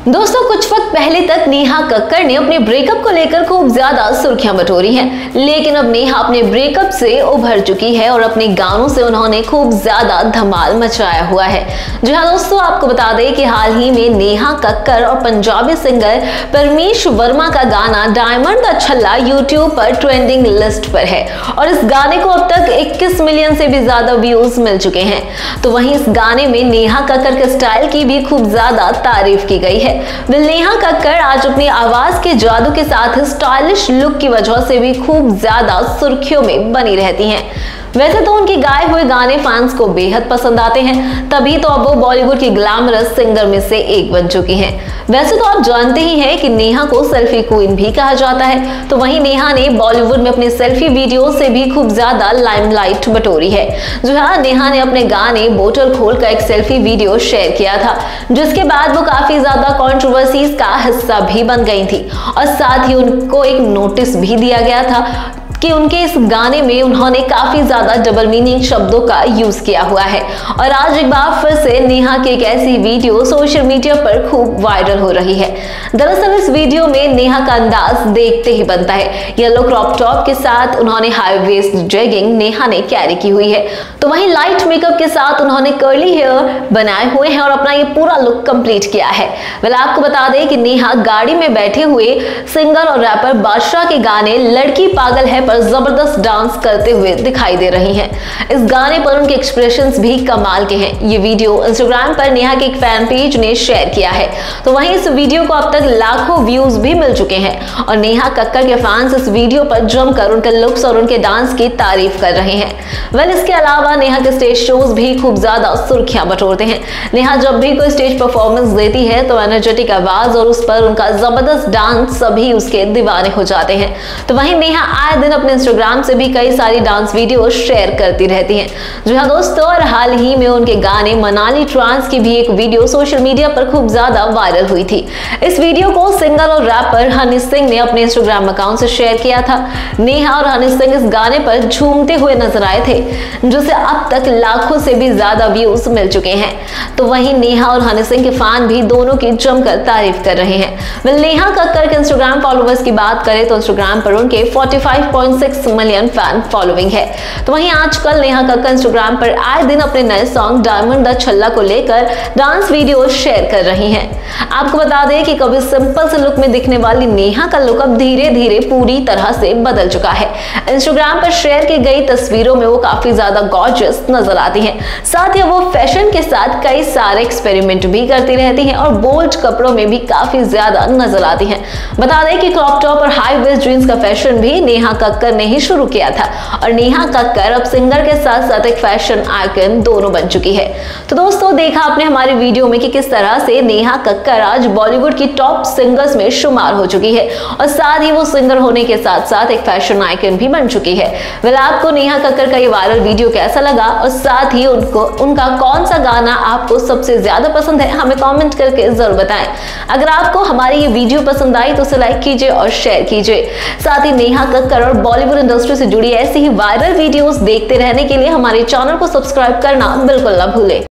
दोस्तों कुछ वक्त पहले तक नेहा कक्कड़ ने अपने ब्रेकअप को लेकर खूब ज्यादा सुर्खियां बटोरी हैं, लेकिन अब नेहा अपने ब्रेकअप से उभर चुकी है और अपने गानों से उन्होंने खूब ज्यादा धमाल मचाया हुआ है। जी हाँ दोस्तों, आपको बता दें कि हाल ही में नेहा कक्कड़ और पंजाबी सिंगर परमीश वर्मा का गाना डायमंड दा छल्ला यूट्यूब पर ट्रेंडिंग लिस्ट पर है और इस गाने को अब तक 21 मिलियन से भी ज्यादा व्यूज मिल चुके हैं। तो वहीं इस गाने में नेहा कक्कड़ के स्टाइल की भी खूब ज्यादा तारीफ की गई है। नेहा कक्कड़ आज अपनी आवाज के जादू के साथ स्टाइलिश लुक की वजह से भी खूब ज्यादा सुर्खियों में बनी रहती हैं। वैसे तो उनके गाए हुए गाने फैंस को बेहद पसंद आते हैं, तभी तो अब वो बॉलीवुड की ग्लैमरस सिंगर में से एक बन चुकी हैं। वैसे तो आप जानते ही हैं कि नेहा को सेल्फी क्वीन भी कहा जाता है, तो वहीं नेहा ने बॉलीवुड में अपने सेल्फी वीडियो से भी खूब ज्यादा लाइमलाइट बटोरी है। जो हाँ, नेहा ने अपने गाने बोतल खोल कर एक सेल्फी वीडियो शेयर किया था, जिसके बाद वो काफी ज्यादा कंट्रोवर्सीज का हिस्सा भी बन गई थी और साथ ही उनको एक नोटिस भी दिया गया था कि उनके इस गाने में उन्होंने काफी ज्यादा डबल मीनिंग शब्दों का यूज किया हुआ है। और आज एक बार फिर से नेहा की एक ऐसी वीडियो सोशल मीडिया पर खूब वायरल हो रही है। दरअसल इस वीडियो में नेहा का अंदाज देखते ही बनता है। येलो क्रॉप टॉप के साथ उन्होंने हाई वेस्ट जैगिंग नेहा ने कैरी की हुई है, तो वहीं लाइट मेकअप के साथ उन्होंने कर्ली हेयर बनाए हुए हैं और अपना ये पूरा लुक कंप्लीट किया है। वेल आपको बता दें कि नेहा गाड़ी में बैठे हुए सिंगर और रैपर बादशाह के गाने लड़की पागल है पर जबरदस्त डांस करते हुए दिखाई दे रही हैं। इस गाने पर उनके एक्सप्रेशंस भी कमाल के हैं। ये वीडियो इंस्टाग्राम पर नेहा के एक फैन पेज ने शेयर किया है, तो वहीं इस वीडियो को अब तक लाखों व्यूज भी मिल चुके हैं और नेहा कक्कड़ के फैंस इस वीडियो पर जमकर उनके लुक्स और उनके डांस की तारीफ कर रहे हैं। वेल इसके अलावा नेहा के स्टेज शोज भी खूब ज्यादा सुर्खियां बटोरते हैं। नेहा जब भी कोई स्टेज परफॉर्मेंस देती है तो एनर्जेटिक आवाज और उस पर उनका जबरदस्त डांस सभी उसके दीवाने हो जाते हैं। तो वहीं नेहा आए दिन अपने इंस्टाग्राम से भी कई सारी डांस वीडियो शेयर करती रहती हैं। जी हाँ दोस्तों, और हाल ही में उनके गाने मनाली ट्रांस की भी एक वीडियो सोशल मीडिया पर खूब ज्यादा वायरल हुई थी। इस वीडियो को सिंगर और रैपर हनी सिंह ने अपने इंस्टाग्राम अकाउंट से शेयर किया था। नेहा और हनी सिंह इस गाने पर झूमते हुए नजर आए थे, जिसे अब तक लाखों से भी ज्यादा व्यूज मिल चुके हैं। तो वहीं नेहा और हनी सिंह के फैन भी दोनों की जमकर तारीफ कर रहे हैं। नेहा कक्कड़ के इंस्टाग्राम फॉलोअर्स की बात करें तो इंस्टाग्राम पर उनके 45.6 मिलियन फैन फॉलोइंग है। तो वहीं आजकल नेहा कक्कड़ इंस्टाग्राम पर आए दिन अपने नए सॉन्ग डायमंड दा छल्ला को लेकर डांस वीडियो शेयर कर रही हैं। आपको बता दें कि कभी सिंपल से लुक में दिखने वाली नेहा का लुक अब धीरे धीरे पूरी तरह से बदल चुका है। इंस्टाग्राम पर शेयर की गई तस्वीरों में वो काफी ज्यादा गॉर्जियस नजर आती हैं। साथ ही वो फैशन के साथ कई सारे एक्सपेरिमेंट भी करती रहती हैं और बोल्ड कपड़ों में भी काफी ज्यादा नजर आती हैं। बता दें कि क्रॉप टॉप और हाई वेस्ट जींस का फैशन भी नेहा कक्कड़ ने ही शुरू किया था और नेहा कक्कड़ अब सिंगर के साथ साथ एक फैशन आइकन दोनों बन चुकी है। तो दोस्तों, देखा आपने हमारी वीडियो में कि किस तरह से नेहा कक्कड़ आज बॉलीवुड की टॉप सिंगर्स में शुमार हो चुकी है और साथ ही वो सिंगर होने के साथ साथ एक फैशन आइकन भी बन चुकी है। वेल आपको नेहा कक्कड़ का ये वायरल वीडियो कैसा लगा और साथ ही उनका कौन सा गाना आपको सबसे ज्यादा पसंद है, हमें कमेंट करके जरूर बताएं। अगर आपको हमारी ये वीडियो पसंद आई तो उसे लाइक कीजिए और शेयर कीजिए। साथ ही नेहा कक्कड़ और बॉलीवुड इंडस्ट्री से जुड़ी ऐसी ही वायरल वीडियोस देखते रहने के लिए हमारे चैनल को सब्सक्राइब करना बिल्कुल ना भूलें।